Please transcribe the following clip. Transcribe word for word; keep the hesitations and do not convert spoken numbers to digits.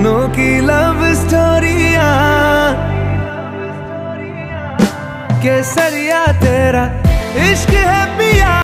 दोनों की लव स्टोरिया, केसरिया तेरा इश्क है पिया।